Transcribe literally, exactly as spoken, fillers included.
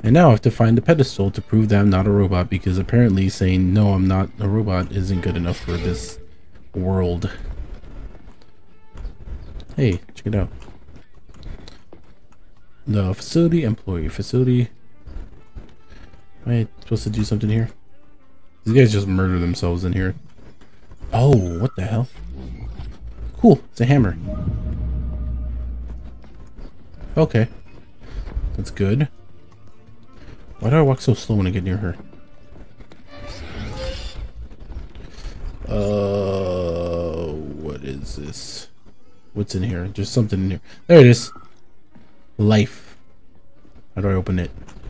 And now I have to find the pedestal to prove that I'm not a robot, because apparently saying no, I'm not a robot isn't good enough for this world. Hey, check it out. The facility employee. Facility. Am I supposed to do something here? These guys just murder themselves in here. Oh, what the hell? Cool, it's a hammer. Okay. That's good. Why do I walk so slow when I get near her? Uh, what is this? What's in here? Just something in here. There it is. Life. How do I open it?